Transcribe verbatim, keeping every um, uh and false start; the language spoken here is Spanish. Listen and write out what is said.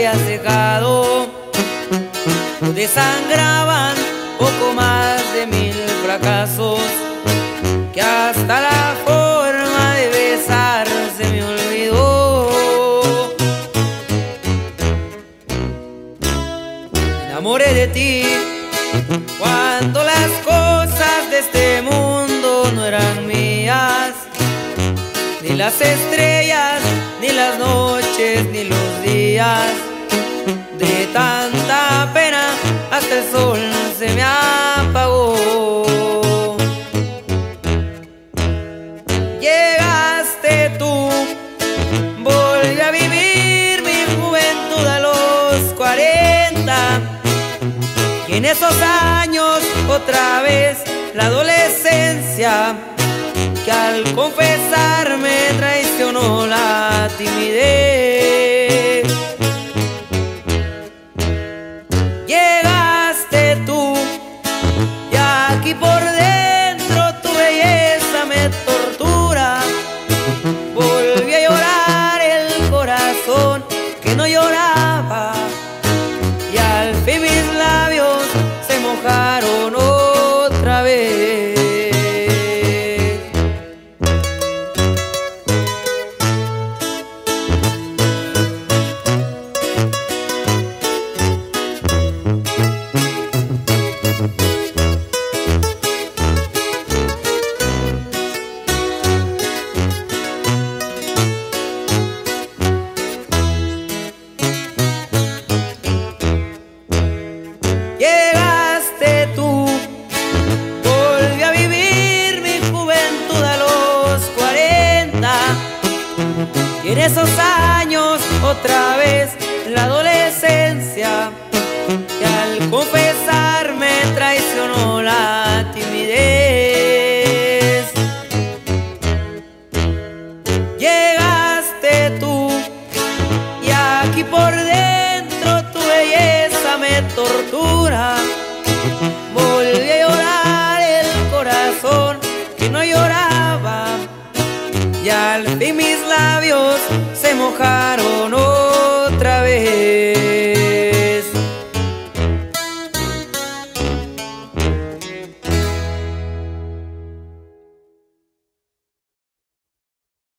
había secado, desangraban poco más de mil fracasos, que hasta la forma de besar se me olvidó. Me enamoré de ti cuando las cosas de este mundo no eran mías, ni las estrellas, ni las noches, ni los días. De tanta pena hasta el sol se me apagó. Llegaste tú, volví a vivir mi juventud a los cuarenta, y en esos años otra vez la adolescencia, que al confesarme traicionó la timidez. Llegaste tú y aquí por dentro tu belleza me tortura. Volví a llorar el corazón que no lloraba, y al fin mis labios se mojaron otra vez. Llegaste tú, volví a vivir mi juventud a los cuarenta, y en esos años otra vez la adolescencia, que al confesarme traicionó la timidez. Llegaste tú y aquí por dentro tu belleza me tortura. Volví a llorar el corazón que no lloraba, y al fin mis labios se mojaron otra vez.